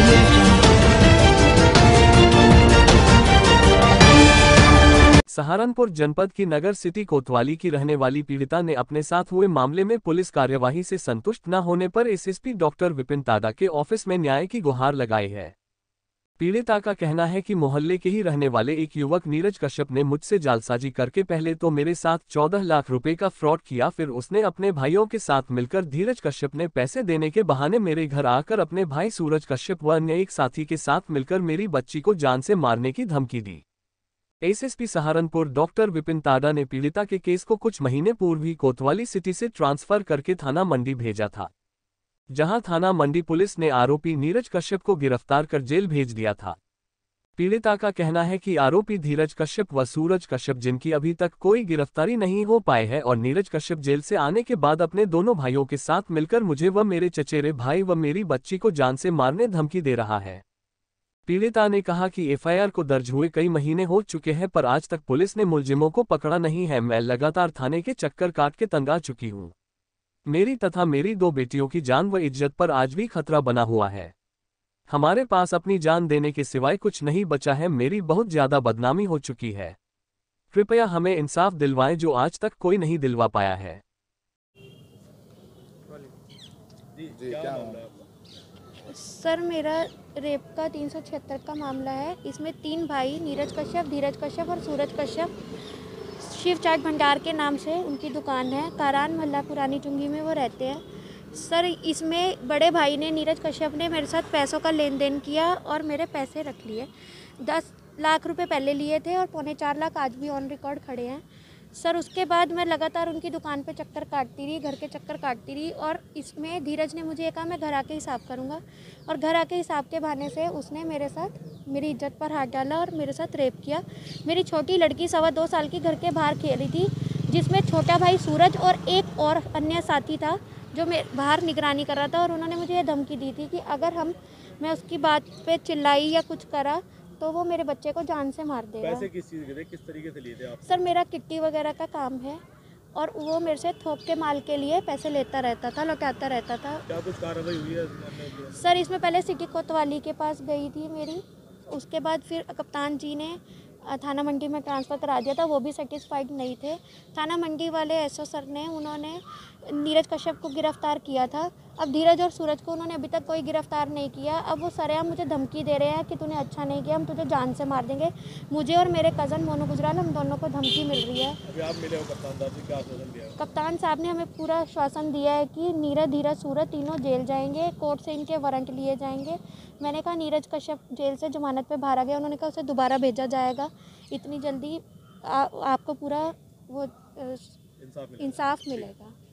सहारनपुर जनपद की नगर सिटी कोतवाली की रहने वाली पीड़िता ने अपने साथ हुए मामले में पुलिस कार्यवाही से संतुष्ट न होने पर एसएसपी डॉक्टर विपिन ताडा के ऑफिस में न्याय की गुहार लगाई है। पीड़िता का कहना है कि मोहल्ले के ही रहने वाले एक युवक नीरज कश्यप ने मुझसे जालसाजी करके पहले तो मेरे साथ 14 लाख रुपए का फ्रॉड किया, फिर उसने अपने भाइयों के साथ मिलकर धीरज कश्यप ने पैसे देने के बहाने मेरे घर आकर अपने भाई सूरज कश्यप व अन्य एक साथी के साथ मिलकर मेरी बच्ची को जान से मारने की धमकी दी। एसएसपी सहारनपुर डॉक्टर विपिन ताडा ने पीड़िता के केस को कुछ महीने पूर्व ही कोतवाली सिटी से ट्रांसफर करके थाना मंडी भेजा था, जहां थाना मंडी पुलिस ने आरोपी नीरज कश्यप को गिरफ्तार कर जेल भेज दिया था। पीड़िता का कहना है कि आरोपी धीरज कश्यप व सूरज कश्यप, जिनकी अभी तक कोई गिरफ्तारी नहीं हो पाए है, और नीरज कश्यप जेल से आने के बाद अपने दोनों भाइयों के साथ मिलकर मुझे व मेरे चचेरे भाई व मेरी बच्ची को जान से मारने धमकी दे रहा है। पीड़िता ने कहा कि एफआईआर को दर्ज हुए कई महीने हो चुके हैं, पर आज तक पुलिस ने मुलजिमों को पकड़ा नहीं है। मैं लगातार थाने के चक्कर काट के तंग आ चुकी हूँ। मेरी तथा मेरी 2 बेटियों की जान व इज्जत पर आज भी खतरा बना हुआ है। हमारे पास अपनी जान देने के सिवाय कुछ नहीं बचा है। मेरी बहुत ज्यादा बदनामी हो चुकी है। कृपया हमें इंसाफ दिलवाएं, जो आज तक कोई नहीं दिलवा पाया है। सर, मेरा रेप का 376 का मामला है। इसमें 3 भाई नीरज कश्यप, धीरज कश्यप और सूरज कश्यप, शिव चाट भंडार के नाम से उनकी दुकान है, कारान मोहल्ला पुरानी चुंगी में वो रहते हैं। सर, इसमें बड़े भाई ने, नीरज कश्यप ने, मेरे साथ पैसों का लेन देन किया और मेरे पैसे रख लिए। 10 लाख रुपए पहले लिए थे और 3.25 लाख आज भी ऑन रिकॉर्ड खड़े हैं। सर, उसके बाद मैं लगातार उनकी दुकान पे चक्कर काटती रही, घर के चक्कर काटती रही, और इसमें धीरज ने मुझे कहा मैं घर आके हिसाब करूँगा, और घर आके हिसाब के बहाने से उसने मेरे साथ मेरी इज्जत पर हाथ डाला और मेरे साथ रेप किया। मेरी छोटी लड़की 2.25 साल की घर के बाहर खेली थी, जिसमें छोटा भाई सूरज और एक और अन्य साथी था जो मैं बाहर निगरानी कर रहा था, और उन्होंने मुझे ये धमकी दी थी कि अगर मैं उसकी बात पे चिल्लाई या कुछ करा तो वो मेरे बच्चे को जान से मार देगा। पैसे किस चीज़ के थे, किस तरीके से लिए थे आप? सर, मेरा किट्टी वगैरह का काम है और वो मेरे से थोक के माल के लिए पैसे लेता रहता था, लौटाता रहता था। क्या कुछ कार्रवाई हुई है? सर, इसमें पहले सिटी कोतवाली के पास गई थी मेरी, उसके बाद फिर कप्तान जी ने थाना मंडी में ट्रांसफ़र करा दिया था, वो भी सेटिस्फाइड नहीं थे। थाना मंडी वाले एसओ सर ने, उन्होंने नीरज कश्यप को गिरफ्तार किया था। अब धीरज और सूरज को उन्होंने अभी तक कोई गिरफ्तार नहीं किया। अब वो सरेआम मुझे धमकी दे रहे हैं कि तूने अच्छा नहीं किया, हम तुझे जान से मार देंगे। मुझे और मेरे कज़न मोनू गुजराल, हम दोनों को धमकी मिल रही है। अभी आप मिले हो कप्तान साहब से, क्या आश्वासन दिया? कप्तान साहब ने हमें पूरा आश्वासन दिया है कि नीरज, धीरज, सूरज तीनों जेल जाएंगे, कोर्ट से इनके वारंट लिए जाएंगे। मैंने कहा नीरज कश्यप जेल से जमानत पे बाहर आ गया, उन्होंने कहा उसे दोबारा भेजा जाएगा। इतनी जल्दी आपको पूरा वो इंसाफ मिलेगा।